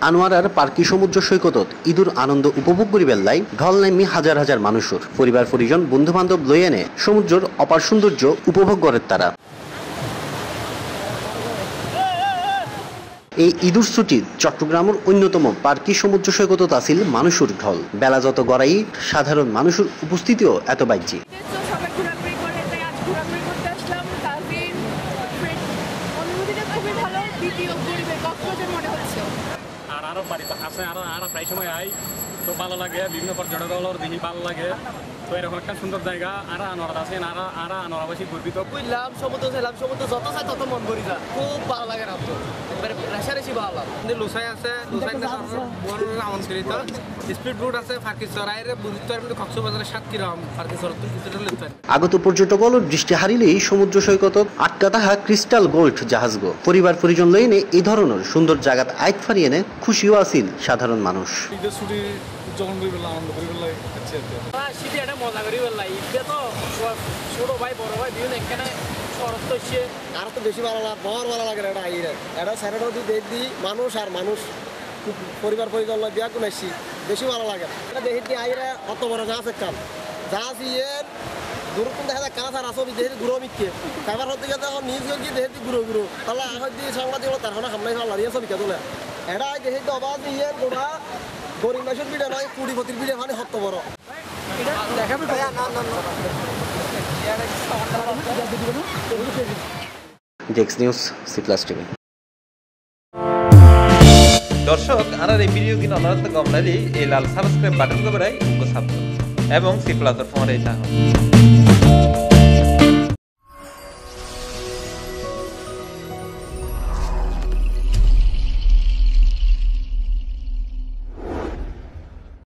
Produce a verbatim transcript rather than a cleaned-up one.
আনোয়ারার পার্কি সমুদ্র সৈকতত ঈদুর আনন্দ উপভোগ করিবার লাই ঢল নামি হাজার হাজার মানুষের পরিবার পরিজন বন্ধু বান্ধব লই এনে সমুদ্রের অপার সৌন্দর্য উপভোগ করে তারা। এই ঈদুর ছুটি চট্টগ্রামের অন্যতম পার্কি সমুদ্র সৈকতত আছিল মানুষের ঢল। বেলা যত গড়াই সাধারণ মানুষের উপস্থিতিও এত বাড়ছে। আর আরো বাড়ি আছে আর আর প্রায় সময় আই তো ভালো লাগে, বিভিন্ন পর্যটক দলের দেখি ভালো লাগে। তো এরকম একটা সুন্দর জায়গা আর আনোয়ার আছে, আর আর আনোয়ারবাসী গর্বিত। বুঝলাম সমুদ্র ছিলাম, সমুদ্র যত চাই তত মন ভরি যায়, খুব ভালো লাগে। না তো একবারে রেশারেশি ভালো লাগে। লুসাই আছে, লুসাই আমন্ত্রিত স্পিড বোট আছে, ফাঁকিচড়াইয়ের বুঝতে পারবেন কক্সবাজারের সাত কিরম ফাঁকিচড় কিছুটা। আগত পর্যটকল দৃষ্টি হারিলেই সমুদ্র সৈকত আটকা তাহা ক্রিস্টাল গোল্ড জাহাজগো পরিবার পরিজন লইনে এই ধরনের সুন্দর জায়গাত আইত ফারিয়ে নে খুশিও আছিল সাধারণ মানুষ। যখন আনন্দ করি শীতে একটা মজা করি বললাই ঈদে তো ছোট ভাই বড় ভাই বিভিন্ন এখানে শরৎ হচ্ছে আর তো বেশি ভালো লাগে, বড় ভালো লাগে। এটা আইরে এটা স্যারেটাও দিয়ে দেখ দিই মানুষ আর মানুষ পরিবার পরিজন বিয়া কোন আসছি বেশি ভালো লাগে। এটা দেখি আইরে অত বড় জাহাজ কাম জাহাজ ইয়ের দূরত্ব দেখা যায় কাঁচ আর আসো দেখি গুঁড়ো মিটকে খাবার হতে গেলে এখন নিজ গিয়ে দেখি গুঁড়ো গুঁড়ো তাহলে আহ দিয়ে সাংবাদিক তার মানে হামলাই ভালো লাগে ছবিকে তোলে। এটা দেখি তো অবাধ ইয়ের গোড়া গরিব মাসের বিড়ে নয় কুড়িপতির বিড়ে মানে হত বড়। Desk news C plus TV. দর্শক আর এই ভিডিও কিনা অনারত গম লাগলে এই লাল সাবস্ক্রাইব বাটন করে উঙ্গো সাবস্ক্রাইব এবং সি প্লাস ফোন এই চাহ।